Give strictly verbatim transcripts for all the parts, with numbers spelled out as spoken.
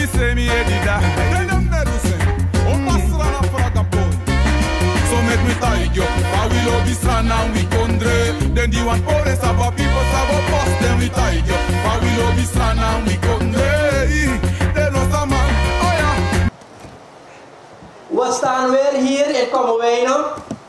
say me edida. Tell them never say. Oh, pasra na fraga boy. So make me tie you. I will love this land and we condre. Then the one for us about people about post. Then we tie you. I will love this land and we condre. Then no sama. Oh yeah. We staan weer hier in Kommerwijnen.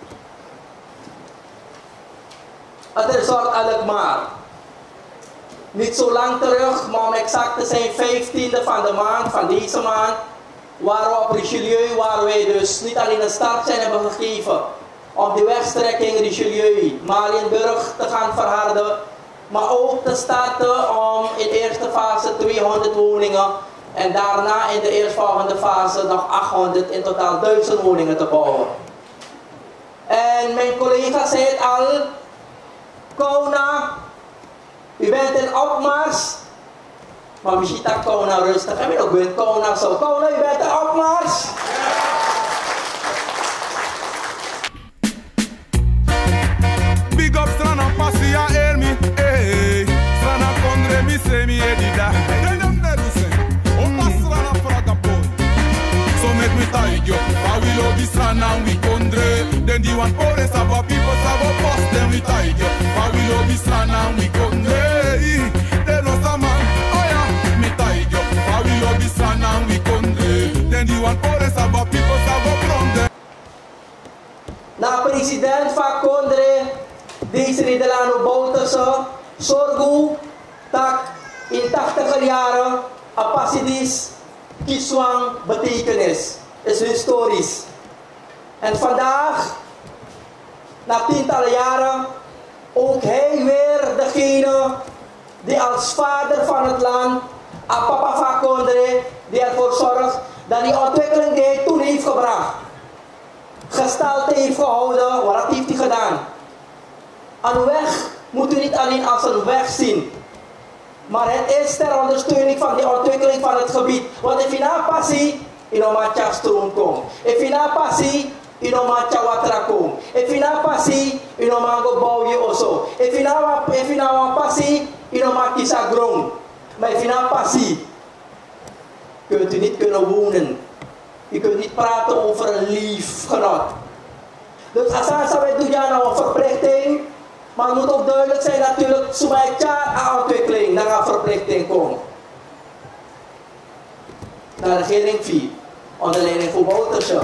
Het is soort Alkmaar. Niet zo lang terug, maar om exact te zijn vijftiende van de maand, van deze maand, waren we op Richelieu, waar wij dus niet alleen een start zijn hebben gegeven om de wegstrekking Richelieu-Mariënburg te gaan verharden, maar ook te starten om in de eerste fase tweehonderd woningen en daarna in de eerstvolgende fase nog achthonderd, in totaal duizend woningen te bouwen. En mijn collega zei het al, Kona, u bent in opmars, maar misschien dat Kona rustig, en we ook bent Kona zo. Kona, u bent in opmars. Big up strana passia elmi, eh. Strana kondre mi se mi edida. Tell them never say. Oh, pasra na fraga boy. So make me tie you. I will love this strana and we kondre. Then the one for us about people about post. Then we tie you. I will love this strana and we kondre. Then no sama. Oh yeah, me tie you. I will love this strana and we kondre. Then the one for us about people about blonde. Na president van Kondre, deze Nederlando Bouterse, zorgu dat in tachtiger jaren apasidis kiswang betekenis is historisch. En vandaag, na tientallen jaren, ook hij weer degene die als vader van het land, a papa van Kondre, die ervoor zorgt dat die ontwikkeling die hij toen heeft gebracht, gestalte heeft gehouden. Wat heeft hij gedaan? Een weg moet u niet alleen als een weg zien, maar het is ter ondersteuning van de ontwikkeling van het gebied. Want if je na passie, in een matja stroom komt. If je na passie, in een matja water komt. If je na passie, in een mango bouw je oso. If je na if je na passie, in een matja groen. Maar if je na passie, kunt u niet kunnen wonen. Je kunt niet praten over een lief genot. Dus als wij doen nou een verplichting, maar het moet ook duidelijk zijn natuurlijk, zoals aan ontwikkeling naar een verplichting komt. De regering vier, onder leiding van Bouterse.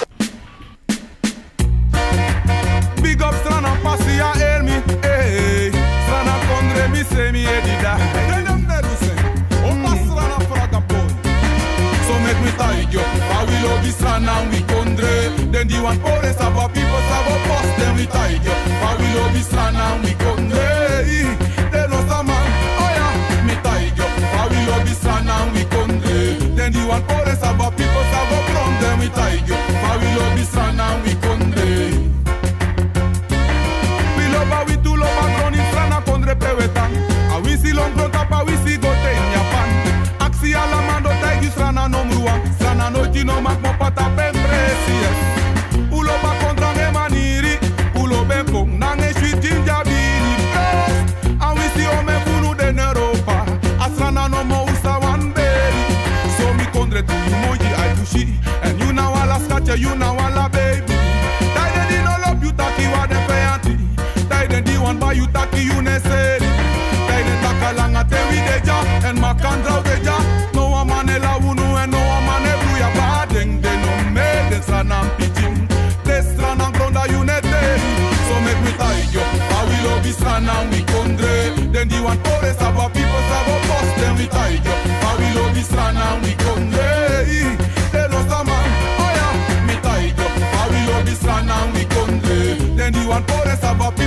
Big up strana passia elmi, eh. Strana kondre mi se mi edida. Tell them never say. Oh, pasra na fraga boy. So make me tie you. I will love this strana and we kondre. Then the one for us about people about post. Then we tie you. I will love this strana and we kondre. Then no sama. Oh yeah, me tie you. I will love this strana and we kondre. Then the one for us about people about blonde. Then we tie you. I will love this strana and we kondre. We do love a grown in strana kondre pewetang. A we see long grown tapa we see go te in Japan. Aksi ala mando tagi strana no mruang. Strana no tino mak mo pata pempresies. Ulo ba kontra ne maniri. Ulo ben kong nange sweet ginger bini. And we see ome funu den Europa. A strana no mo usa one berry. So mi kondre tu you moji I do she. And you now ala skache you now ala baby. Dai de no love you taki wa den peyanti. Den die one by you taki you neseri. Dai den takalanga te we deja. En makandra deja. No one manela unu en no one mane bruya badeng. Den no me den stranam pitching. Des stranam gronda you neteri. So make me tie you. I will love this stranam we kondre. Den die one pore saba people saba post. Den we tie you. I will love this stranam we kondre. Den no sama. Oh yeah, me tie you. I will love this stranam we kondre. Den die one pore saba people.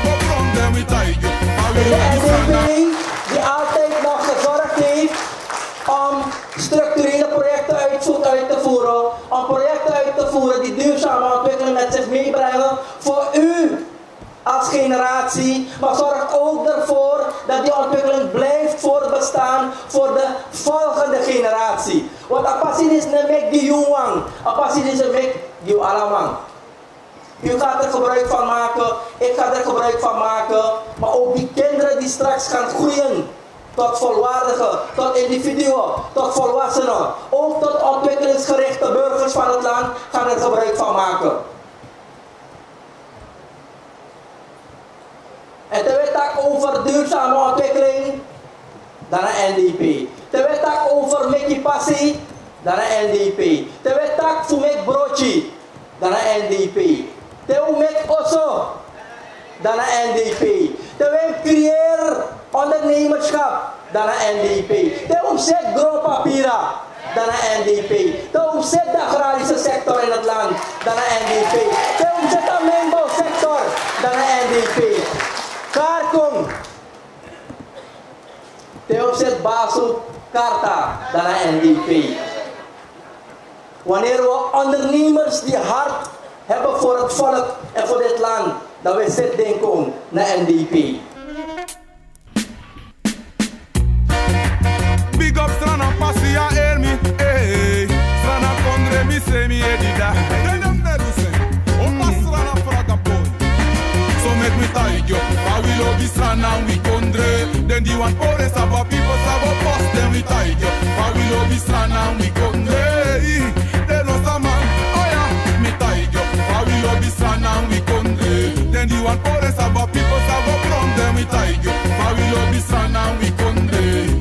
De S N P die altijd nog gezorgd heeft om structurele projecten uit, uit te voeren, om projecten uit te voeren die duurzame ontwikkeling met zich meebrengen voor u als generatie, maar zorgt ook ervoor dat die ontwikkeling blijft voortbestaan voor de volgende generatie. Want apassin is een mek die jongen, apassin is een mek die alamang. U gaat er gebruik van maken, ik ga er gebruik van maken, maar ook die kinderen die straks gaan groeien tot volwaardige, tot individuen, tot volwassenen, ook tot ontwikkelingsgerichte burgers van het land gaan er gebruik van maken. En terwijl het over duurzame ontwikkeling, dan een N D P. Terwijl het over Mickey Passie, dan een N D P. Terwijl het voor Mek Broodje, dan een N D P. Terwijl Mek Osso, dan een N D P. Terwijl creëer ondernemerschap, dan een N D P. Terwijl omzet grondpapieren, dan een N D P. Terwijl omzet de agrarische sector in het land, dan een N D P. Terwijl omzet de mijnbouwsector, dan een N D P. Karkom. Terwijl omzet Basel Karta, dan een N D P. Wanneer we ondernemers die hart hebben voor het volk en voor dit land, dan we zitten denken naar N D P. Big up strana passi a elmi, eh. Strana kondre mi semi edida. Dedem neruse, o pas strana fraga boy. So make me tight yo, I will love this strana we kondre. Then the one for the saba people saba post them we tight yo. I will love this strana we kondre. They no sama, oh yeah, me tight yo. I will love this strana we kondre. Then the one for the saba people saba from them we tight yo. I will love this strana we kondre.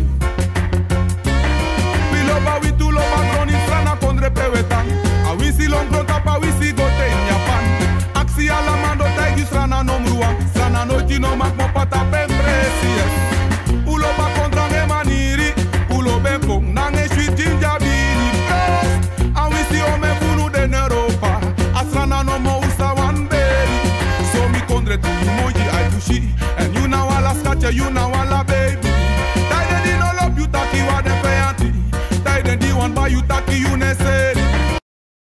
We tu lo patroni strana kondre pewetan. A wisi long pronta pa wisi gote in Japan. Aksi ala mando tegi strana nomrua. Strana noiti no mak mo pata pempresies. Ulo pa kontra ne maniri. Ulo benko nange sweet ginger bini. A wisi ome funu den Europa. A strana no mo usa one berry. So mi kondre tu you moji I tushi. And you na wala skache you na wala baby. Dai de di no love you taki wa de peyanti. Then the one by you taki you ne say